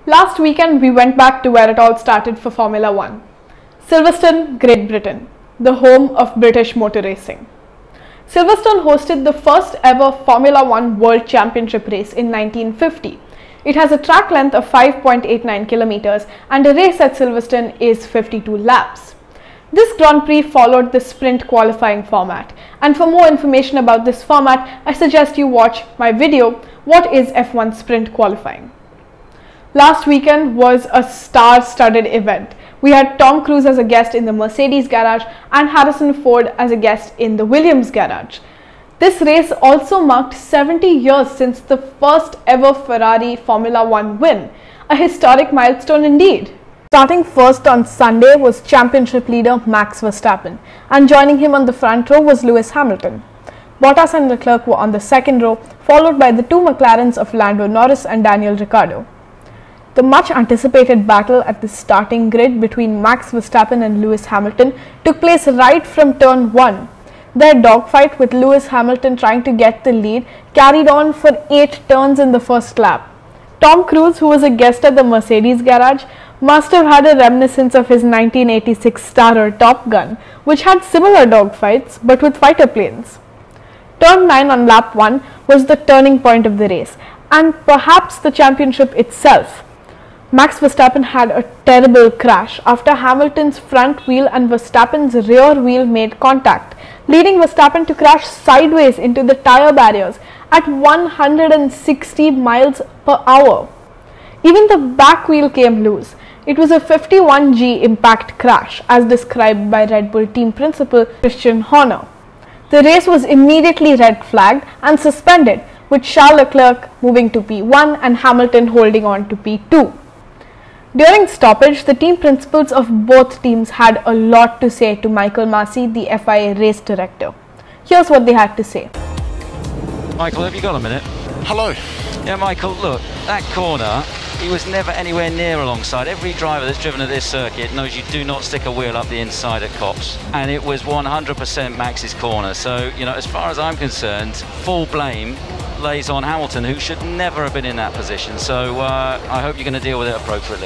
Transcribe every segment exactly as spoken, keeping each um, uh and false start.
Last weekend, we went back to where it all started for Formula One. Silverstone, Great Britain, the home of British motor racing. Silverstone hosted the first ever Formula One World Championship race in nineteen fifty. It has a track length of five point eight nine kilometers and a race at Silverstone is fifty-two laps. This Grand Prix followed the sprint qualifying format, and for more information about this format, I suggest you watch my video, What is F one Sprint Qualifying? Last weekend was a star-studded event. We had Tom Cruise as a guest in the Mercedes garage and Harrison Ford as a guest in the Williams garage. This race also marked seventy years since the first ever Ferrari Formula One win, a historic milestone indeed. Starting first on Sunday was championship leader Max Verstappen, and joining him on the front row was Lewis Hamilton. Bottas and Leclerc were on the second row, followed by the two McLarens of Lando Norris and Daniel Ricciardo. The much anticipated battle at the starting grid between Max Verstappen and Lewis Hamilton took place right from turn one. Their dogfight, with Lewis Hamilton trying to get the lead, carried on for eight turns in the first lap. Tom Cruise, who was a guest at the Mercedes garage, must have had a reminiscence of his nineteen eighty-six starrer Top Gun, which had similar dogfights but with fighter planes. Turn nine on lap one was the turning point of the race, and perhaps the championship itself. Max Verstappen had a terrible crash after Hamilton's front wheel and Verstappen's rear wheel made contact, leading Verstappen to crash sideways into the tyre barriers at one hundred sixty miles per hour. Even the back wheel came loose. It was a fifty-one G impact crash, as described by Red Bull team principal Christian Horner. The race was immediately red flagged and suspended, with Charles Leclerc moving to P one and Hamilton holding on to P two. During stoppage, the team principals of both teams had a lot to say to Michael Masi, the F I A race director. Here's what they had to say. Michael, have you got a minute? Hello. Yeah, Michael, look, that corner, he was never anywhere near alongside. Every driver that's driven at this circuit knows you do not stick a wheel up the inside at Copse. And it was one hundred percent Max's corner. So, you know, as far as I'm concerned, full blame lays on Hamilton, who should never have been in that position. So uh, I hope you're going to deal with it appropriately.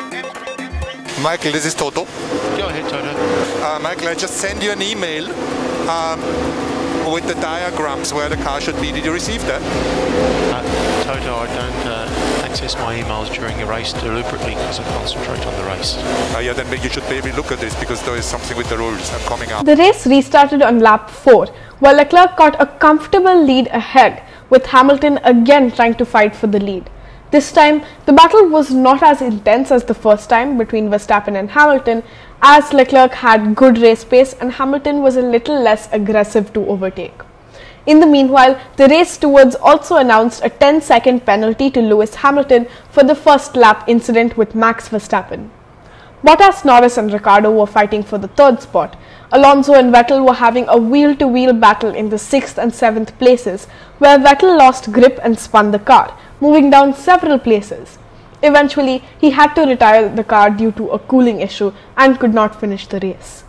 Michael, this is Toto. Go ahead, Toto. Uh, Michael, I just sent you an email um, with the diagrams where the car should be. Did you receive that? Uh, Toto, I don't uh, access my emails during a race deliberately because I concentrate on the race. Uh, yeah, then you should maybe look at this because there is something with the rules. I'm coming up. The race restarted on lap four, while Leclerc got a comfortable lead ahead, with Hamilton again trying to fight for the lead. This time, the battle was not as intense as the first time between Verstappen and Hamilton, as Leclerc had good race pace and Hamilton was a little less aggressive to overtake. In the meanwhile, the race stewards also announced a ten second penalty to Lewis Hamilton for the first lap incident with Max Verstappen. Bottas, Norris and Ricciardo were fighting for the third spot. Alonso and Vettel were having a wheel-to-wheel battle in the sixth and seventh places, where Vettel lost grip and spun the car, moving down several places. Eventually, he had to retire the car due to a cooling issue and could not finish the race.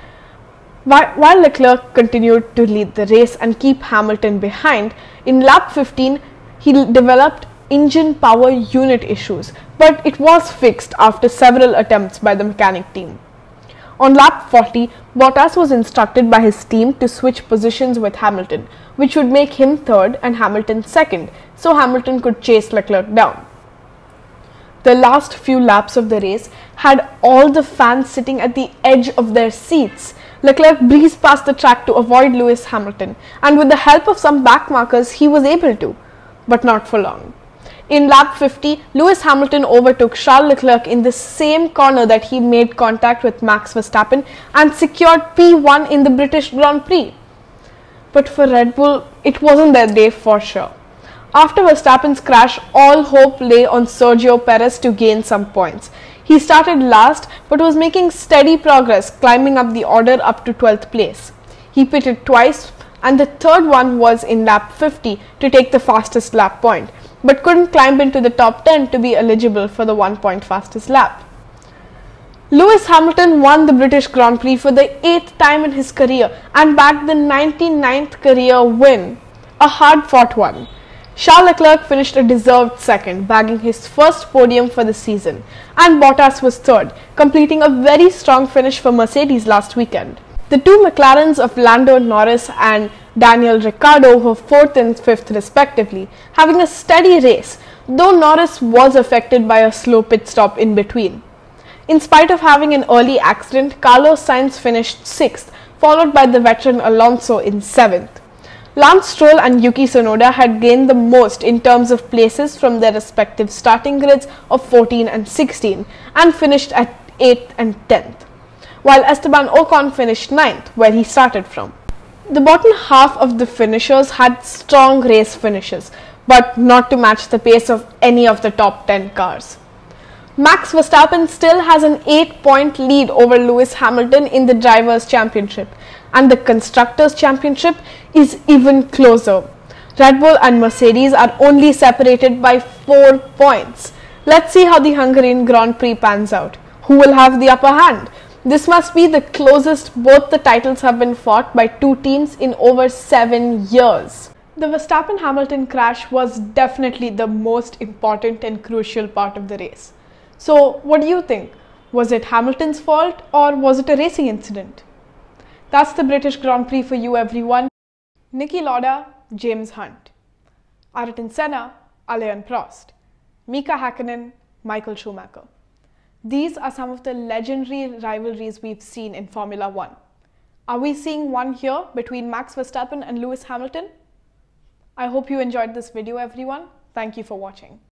While Leclerc continued to lead the race and keep Hamilton behind, in lap fifteen, he developed engine power unit issues, but it was fixed after several attempts by the mechanic team. On lap forty, Bottas was instructed by his team to switch positions with Hamilton, which would make him third and Hamilton second, so Hamilton could chase Leclerc down. The last few laps of the race had all the fans sitting at the edge of their seats. Leclerc breezed past the track to avoid Lewis Hamilton, and with the help of some back markers, he was able to, but not for long. In lap fifty, Lewis Hamilton overtook Charles Leclerc in the same corner that he made contact with Max Verstappen and secured P one in the British Grand Prix. But for Red Bull, it wasn't their day for sure. After Verstappen's crash, all hope lay on Sergio Perez to gain some points. He started last but was making steady progress, climbing up the order up to twelfth place. He pitted twice, and the third one was in lap fifty to take the fastest lap point, but couldn't climb into the top ten to be eligible for the one point fastest lap. Lewis Hamilton won the British Grand Prix for the eighth time in his career and bagged the ninety-ninth career win, a hard-fought one. Charles Leclerc finished a deserved second, bagging his first podium for the season, and Bottas was third, completing a very strong finish for Mercedes last weekend. The two McLarens of Lando Norris and Daniel Ricciardo were fourth and fifth respectively, having a steady race, though Norris was affected by a slow pit stop in between. In spite of having an early accident, Carlos Sainz finished sixth, followed by the veteran Alonso in seventh. Lance Stroll and Yuki Tsunoda had gained the most in terms of places from their respective starting grids of fourteen and sixteen and finished at eighth and tenth, while Esteban Ocon finished ninth, where he started from. The bottom half of the finishers had strong race finishes, but not to match the pace of any of the top ten cars. Max Verstappen still has an eight point lead over Lewis Hamilton in the Drivers' Championship, and the Constructors' Championship is even closer. Red Bull and Mercedes are only separated by four points. Let's see how the Hungarian Grand Prix pans out. Who will have the upper hand? This must be the closest both the titles have been fought by two teams in over seven years. The Verstappen-Hamilton crash was definitely the most important and crucial part of the race. So, what do you think? Was it Hamilton's fault or was it a racing incident? That's the British Grand Prix for you, everyone. Niki Lauda, James Hunt. Ayrton Senna, Alain Prost. Mika Hakkinen, Michael Schumacher. These are some of the legendary rivalries we've seen in Formula One. Are we seeing one here between Max Verstappen and Lewis Hamilton? I hope you enjoyed this video, everyone. Thank you for watching.